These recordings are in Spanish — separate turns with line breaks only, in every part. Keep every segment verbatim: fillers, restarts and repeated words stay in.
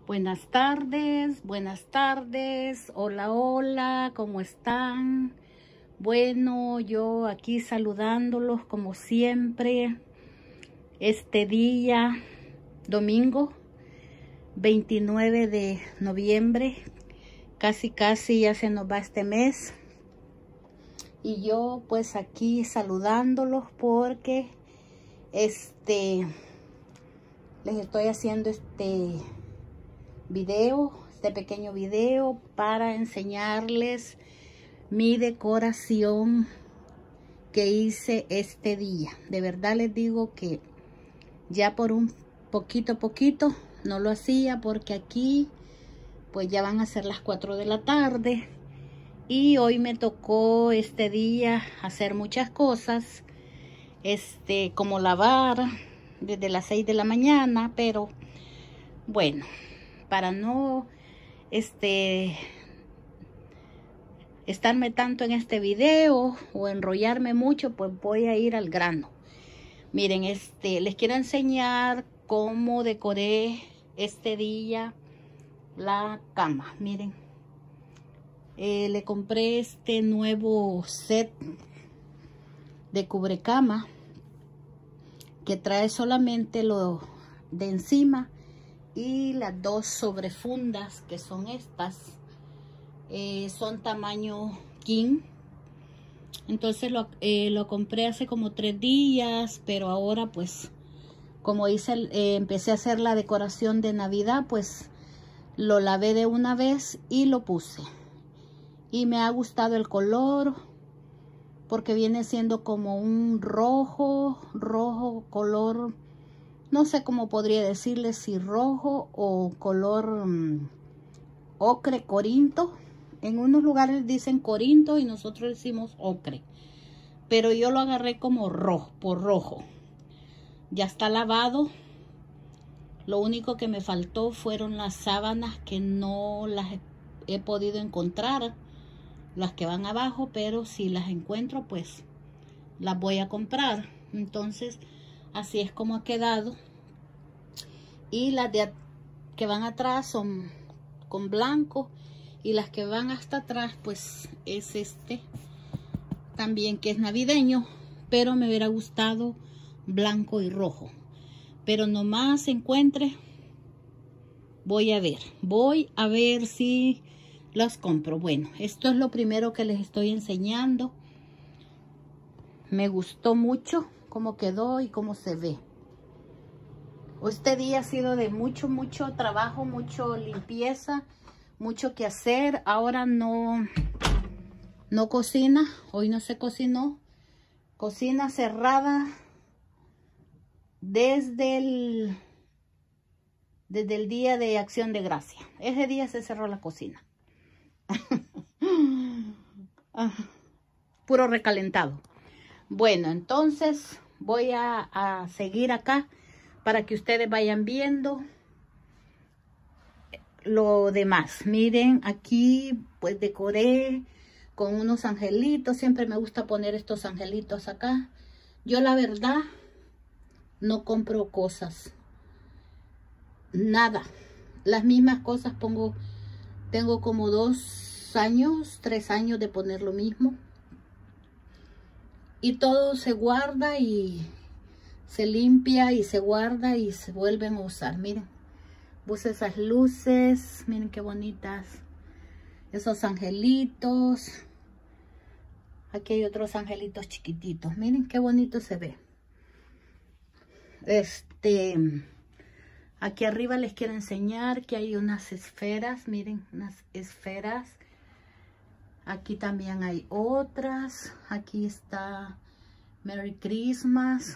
Buenas tardes, buenas tardes, hola, hola, ¿cómo están? Bueno, yo aquí saludándolos como siempre, este día, domingo, veintinueve de noviembre, casi casi ya se nos va este mes. Y yo pues aquí saludándolos porque este les estoy haciendo este video, este pequeño video para enseñarles mi decoración que hice este día. De verdad les digo que ya por un poquito a poquito no lo hacía porque aquí pues ya van a ser las cuatro de la tarde y hoy me tocó este día hacer muchas cosas, este como lavar desde las seis de la mañana, pero bueno, para no este estarme tanto en este video o enrollarme mucho, pues voy a ir al grano. Miren, este les quiero enseñar cómo decoré este día la cama. Miren, eh, le compré este nuevo set de cubrecama que trae solamente lo de encima y las dos sobrefundas, que son estas, eh, son tamaño king. Entonces lo, eh, lo compré hace como tres días, pero ahora pues como hice eh, empecé a hacer la decoración de Navidad, pues lo lavé de una vez y lo puse. Y me ha gustado el color porque viene siendo como un rojo, rojo color, no sé cómo podría decirle, si rojo o color um, ocre corinto. En unos lugares dicen corinto y nosotros decimos ocre, pero yo lo agarré como rojo, por rojo. Ya está lavado. Lo único que me faltó fueron las sábanas, que no las he, he podido encontrar, las que van abajo, pero si las encuentro pues las voy a comprar. Entonces así es como ha quedado. Y las de que van atrás son con blanco y las que van hasta atrás pues es este también, que es navideño, pero me hubiera gustado blanco y rojo, pero nomás encuentre, voy a ver voy a ver si las compro. Bueno, esto es lo primero que les estoy enseñando. Me gustó mucho cómo quedó y cómo se ve. Este día ha sido de mucho, mucho trabajo, mucho limpieza, mucho que hacer. Ahora no, no cocina, hoy no se cocinó. Cocina cerrada desde el, desde el día de Acción de Gracia. Ese día se cerró la cocina. Puro recalentado. Bueno, entonces voy a, a seguir acá para que ustedes vayan viendo lo demás. Miren, aquí pues decoré con unos angelitos. Siempre me gusta poner estos angelitos acá. Yo la verdad no compro cosas, nada. Las mismas cosas pongo. Tengo como dos años, tres años de poner lo mismo. Y todo se guarda y se limpia y se guarda y se vuelven a usar. Miren, puse esas luces, miren qué bonitas. Esos angelitos. Aquí hay otros angelitos chiquititos. Miren qué bonito se ve. Este, aquí arriba les quiero enseñar que hay unas esferas. Miren, unas esferas. Aquí también hay otras. Aquí está Merry Christmas.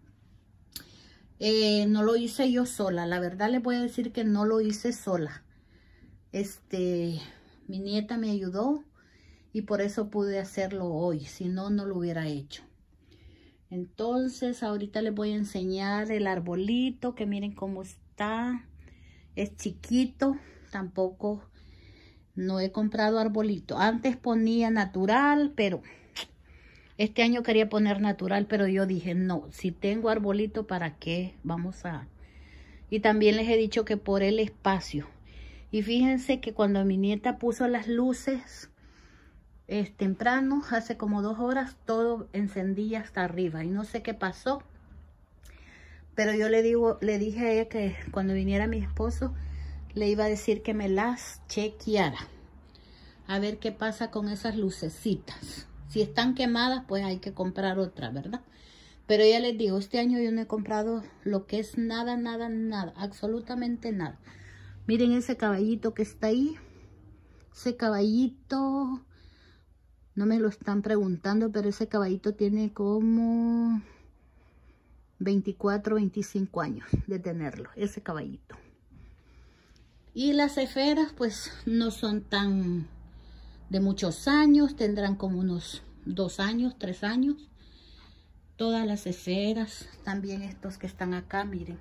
Eh, no lo hice yo sola. La verdad les voy a decir que no lo hice sola. Este, mi nieta me ayudó y por eso pude hacerlo hoy. Si no, no lo hubiera hecho. Entonces, ahorita les voy a enseñar el arbolito, que miren cómo está. Es chiquito. Tampoco no he comprado arbolito. Antes ponía natural, pero este año quería poner natural, pero yo dije, no, si tengo arbolito, ¿para qué? Vamos a... Y también les he dicho que por el espacio. Y fíjense que cuando mi nieta puso las luces es temprano, hace como dos horas, todo encendía hasta arriba. Y no sé qué pasó. Pero yo le digo, le dije a ella que cuando viniera mi esposo, le iba a decir que me las chequeara. A ver qué pasa con esas lucecitas. Si están quemadas, pues hay que comprar otra, ¿verdad? Pero ya les digo, este año yo no he comprado lo que es nada, nada, nada. Absolutamente nada. Miren ese caballito que está ahí. Ese caballito, no me lo están preguntando, pero ese caballito tiene como veinticuatro, veinticinco años de tenerlo. Ese caballito. Y las esferas, pues no son tan de muchos años. Tendrán como unos dos años, tres años. Todas las esferas. También estos que están acá, miren.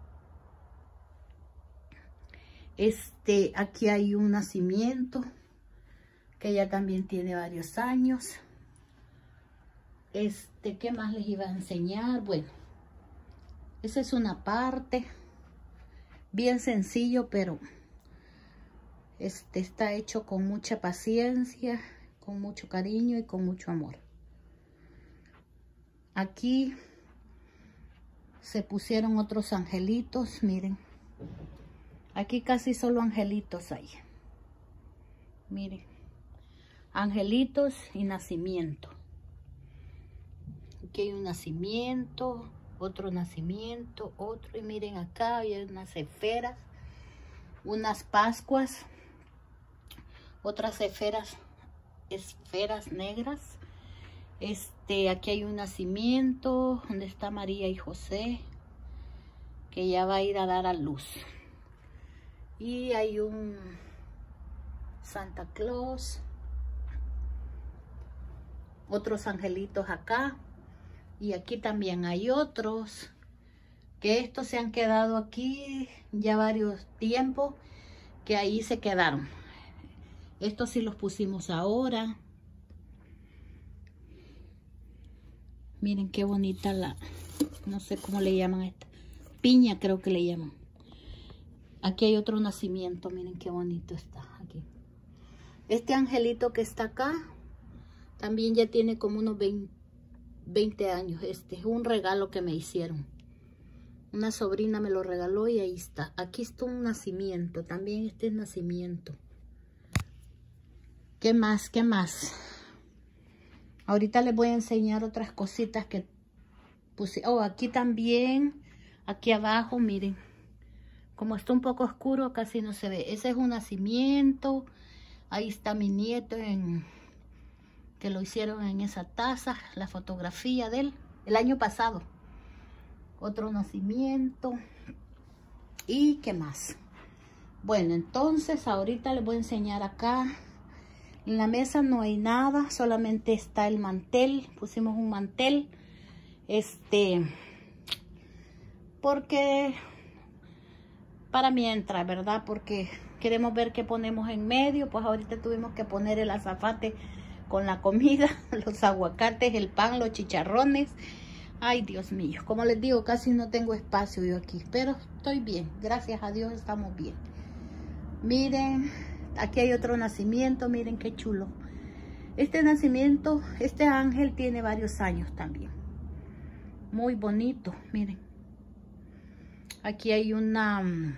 Este, aquí hay un nacimiento que ya también tiene varios años. Este, ¿qué más les iba a enseñar? Bueno, esa es una parte bien sencillo, pero este está hecho con mucha paciencia, con mucho cariño y con mucho amor. Aquí se pusieron otros angelitos, miren. Aquí casi solo angelitos hay. Miren. Angelitos y nacimiento. Aquí hay un nacimiento, otro nacimiento, otro. Y miren acá hay unas esferas, unas pascuas, otras esferas, esferas negras. Este, aquí hay un nacimiento donde está María y José, que ya va a ir a dar a luz. Y hay un Santa Claus, otros angelitos acá, y aquí también hay otros, que estos se han quedado aquí ya varios tiempos, que ahí se quedaron. Estos sí los pusimos ahora. Miren qué bonita la, no sé cómo le llaman a esta, piña creo que le llaman. Aquí hay otro nacimiento, miren qué bonito está aquí. Este angelito que está acá, también ya tiene como unos veinte años. Este es un regalo que me hicieron. Una sobrina me lo regaló y ahí está. Aquí está un nacimiento, también este es nacimiento. ¿Qué más? ¿Qué más? Ahorita les voy a enseñar otras cositas que puse. Oh, aquí también, aquí abajo, miren. Como está un poco oscuro, casi no se ve. Ese es un nacimiento. Ahí está mi nieto, en, que lo hicieron en esa taza. La fotografía de él, el año pasado. Otro nacimiento. ¿Y qué más? Bueno, entonces ahorita les voy a enseñar acá. En la mesa no hay nada, solamente está el mantel. Pusimos un mantel. Este, porque... para mientras, ¿verdad? Porque queremos ver qué ponemos en medio. Pues ahorita tuvimos que poner el azafate con la comida, los aguacates, el pan, los chicharrones. Ay, Dios mío. Como les digo, casi no tengo espacio yo aquí. Pero estoy bien. Gracias a Dios estamos bien. Miren, aquí hay otro nacimiento. Miren qué chulo. Este nacimiento, este ángel tiene varios años también. Muy bonito, miren. Aquí hay una um,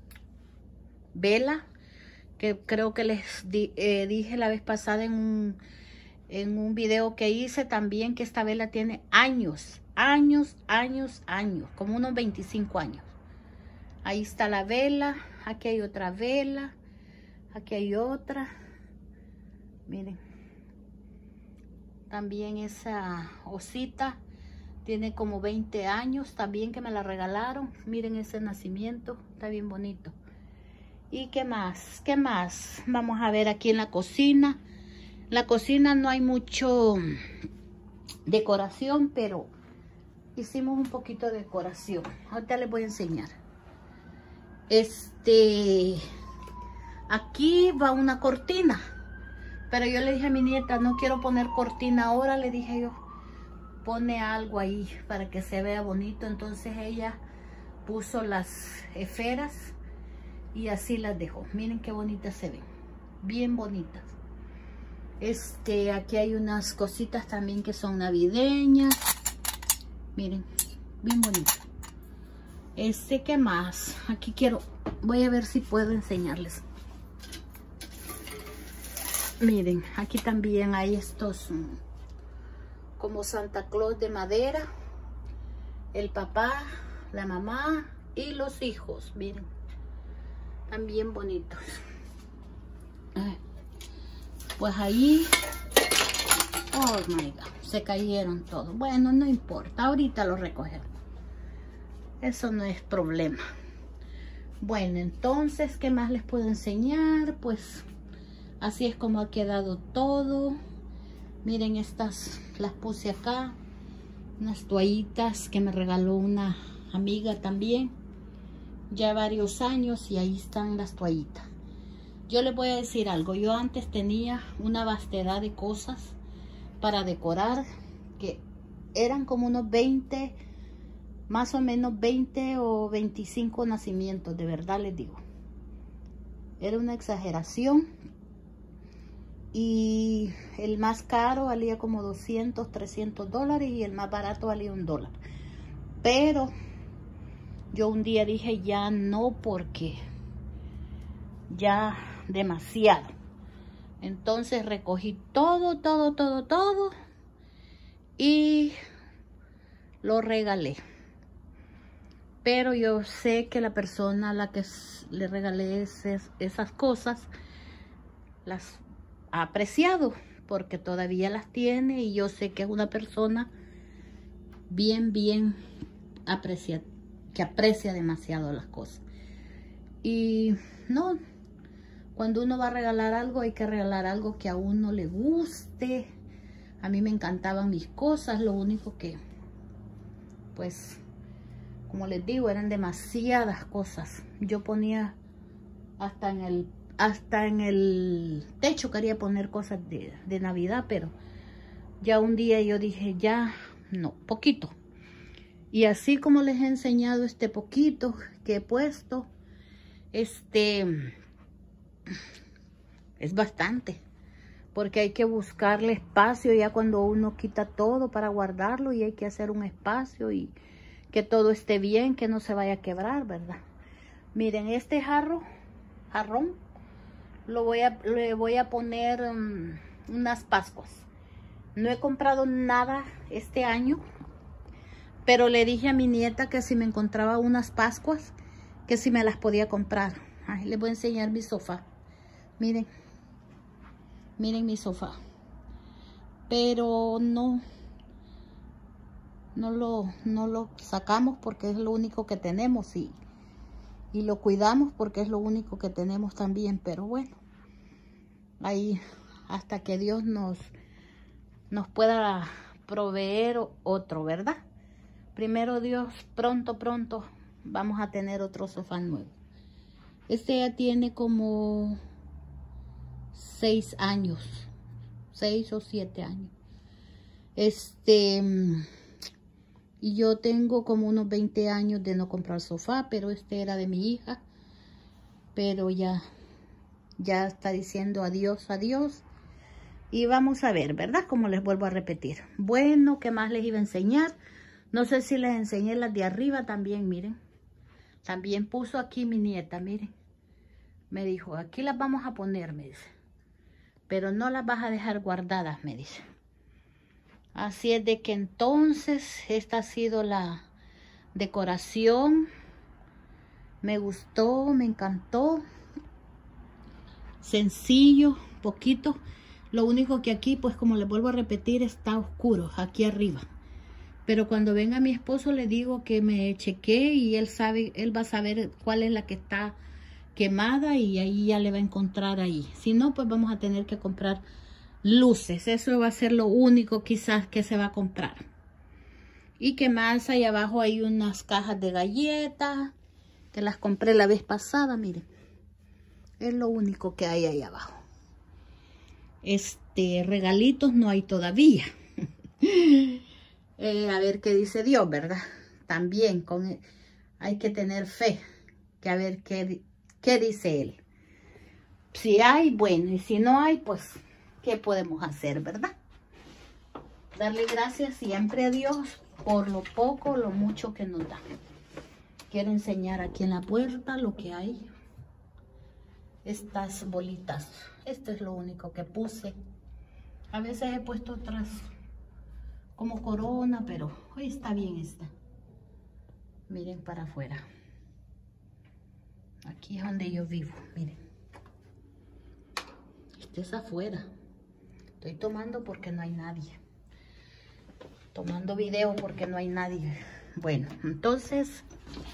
vela que creo que les di, eh, dije la vez pasada en un, en un video que hice también, que esta vela tiene años, años, años, años, como unos veinticinco años. Ahí está la vela, aquí hay otra vela, aquí hay otra. Miren, también esa osita tiene como veinte años, también que me la regalaron. Miren ese nacimiento, está bien bonito. ¿Y qué más? ¿Qué más? Vamos a ver aquí en la cocina. La cocina no hay mucho decoración, pero hicimos un poquito de decoración. Ahorita les voy a enseñar. Este, aquí va una cortina. Pero yo le dije a mi nieta, no quiero poner cortina ahora, le dije yo. Pone algo ahí para que se vea bonito. Entonces ella puso las esferas Y así las dejo. Miren qué bonitas se ven. Bien bonitas. Este, aquí hay unas cositas también que son navideñas. Miren, bien bonitas. Este, ¿qué más? Aquí quiero, voy a ver si puedo enseñarles. Miren, aquí también hay estos como Santa Claus de madera. El papá, la mamá y los hijos. Miren, están bien bonitos. Pues ahí, oh my God, se cayeron todos. Bueno, no importa, ahorita los recogemos. Eso no es problema. Bueno, entonces, ¿qué más les puedo enseñar? Pues así es como ha quedado todo. Miren, estas las puse acá. Unas toallitas que me regaló una amiga también. Ya varios años y ahí están las toallitas. Yo les voy a decir algo. Yo antes tenía una vastedad de cosas para decorar que eran como unos veinte, más o menos veinte o veinticinco nacimientos. De verdad les digo. Era una exageración. Y el más caro valía como doscientos, trescientos dólares y el más barato valía un dólar. Pero yo un día dije ya no, porque ya demasiado. Entonces recogí todo, todo, todo, todo y lo regalé. Pero yo sé que la persona a la que le regalé esas, esas cosas las ha apreciado, porque todavía las tiene y yo sé que es una persona bien, bien aprecia, que aprecia demasiado las cosas. Y no, cuando uno va a regalar algo, hay que regalar algo que a uno le guste. A mí me encantaban mis cosas, lo único que, pues, como les digo, eran demasiadas cosas. Yo ponía hasta en el Hasta en el techo quería poner cosas de, de Navidad, pero ya un día yo dije, ya no, poquito. Y así como les he enseñado este poquito que he puesto, este es bastante, porque hay que buscarle espacio ya cuando uno quita todo para guardarlo, y hay que hacer un espacio y que todo esté bien, que no se vaya a quebrar, ¿verdad? Miren, este jarro, jarrón, Lo voy a, le voy a poner um, unas pascuas. No he comprado nada este año, pero le dije a mi nieta que si me encontraba unas pascuas, que si me las podía comprar. Ay, les voy a enseñar mi sofá. Miren, miren mi sofá. Pero no, no lo, no lo sacamos porque es lo único que tenemos y Y lo cuidamos porque es lo único que tenemos también. Pero bueno, ahí hasta que Dios nos, nos pueda proveer otro, ¿verdad? Primero Dios, pronto, pronto vamos a tener otro sofá nuevo. Este ya tiene como seis años, seis o siete años. Este... Y yo tengo como unos veinte años de no comprar sofá, pero este era de mi hija. Pero ya, ya está diciendo adiós, adiós. Y vamos a ver, ¿verdad? Como les vuelvo a repetir. Bueno, ¿qué más les iba a enseñar? No sé si les enseñé las de arriba también, miren. También puso aquí mi nieta, miren. Me dijo, aquí las vamos a poner, me dice. Pero no las vas a dejar guardadas, me dice. Así es de que entonces esta ha sido la decoración. Me gustó, me encantó. Sencillo, poquito. Lo único que aquí, pues como les vuelvo a repetir, está oscuro aquí arriba. Pero cuando venga mi esposo le digo que me chequee y él sabe, él va a saber cuál es la que está quemada y ahí ya le va a encontrar ahí. Si no, pues vamos a tener que comprar luces. Eso va a ser lo único quizás que se va a comprar. Y que más, ahí abajo hay unas cajas de galletas que las compré la vez pasada, miren. Es lo único que hay ahí abajo. Este, regalitos no hay todavía. eh, a ver qué dice Dios, ¿verdad? También con, hay que tener fe, que a ver qué, ¿Qué dice él? Si hay, bueno, y si no hay, pues, ¿qué podemos hacer, verdad? Darle gracias siempre a Dios por lo poco o lo mucho que nos da. Quiero enseñar aquí en la puerta lo que hay. Estas bolitas. Esto es lo único que puse. A veces he puesto otras como corona, pero hoy está bien esta. Miren para afuera. Aquí es donde yo vivo, miren. Este es afuera. Estoy tomando porque no hay nadie. Tomando video porque no hay nadie. Bueno, entonces...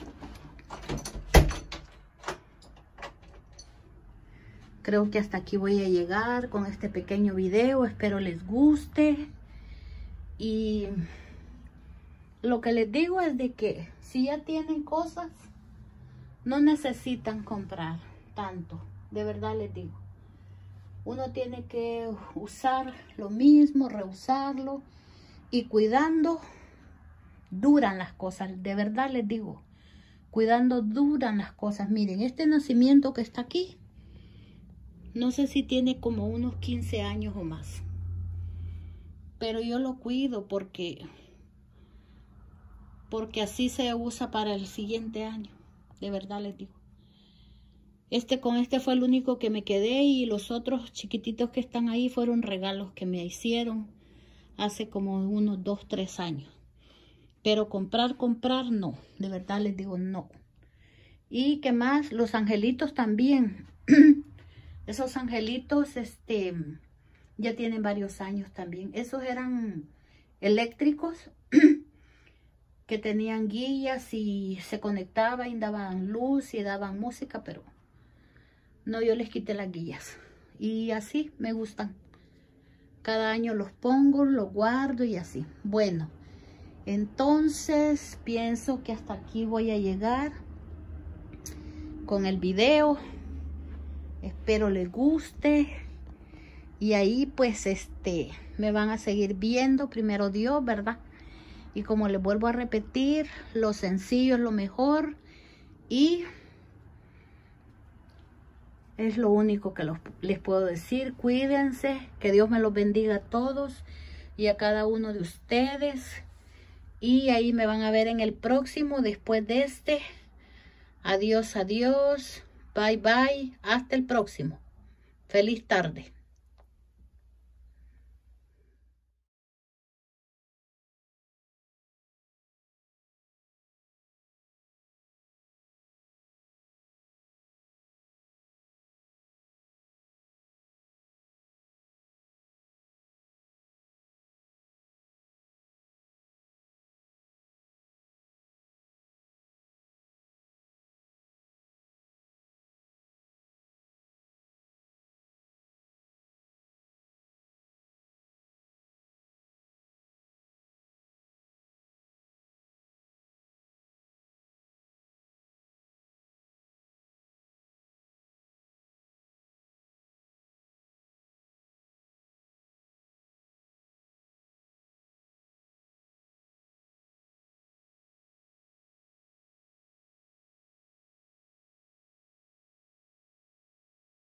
creo que hasta aquí voy a llegar con este pequeño video. Espero les guste. Y lo que les digo es de que si ya tienen cosas, no necesitan comprar tanto. De verdad les digo. Uno tiene que usar lo mismo, reusarlo. Y cuidando, duran las cosas. De verdad les digo. Cuidando, duran las cosas. Miren, este nacimiento que está aquí. No sé si tiene como unos quince años o más. Pero yo lo cuido porque, porque así se usa para el siguiente año. De verdad les digo. Este con este fue el único que me quedé y los otros chiquititos que están ahí fueron regalos que me hicieron hace como unos dos, tres años. Pero comprar, comprar, no. De verdad les digo, no. Y qué más, los angelitos también. Esos angelitos, este, ya tienen varios años también. Esos eran eléctricos que tenían guías y se conectaban y daban luz y daban música, pero no, yo les quité las guías. Y así me gustan. Cada año los pongo, los guardo y así. Bueno, entonces pienso que hasta aquí voy a llegar con el video. Espero les guste. Y ahí pues este me van a seguir viendo, primero Dios, ¿verdad? Y como les vuelvo a repetir, lo sencillo es lo mejor. Y es lo único que los, les puedo decir. Cuídense, que Dios me los bendiga a todos y a cada uno de ustedes. Y ahí me van a ver en el próximo, después de este. Adiós, adiós. Bye, bye. Hasta el próximo. Feliz tarde.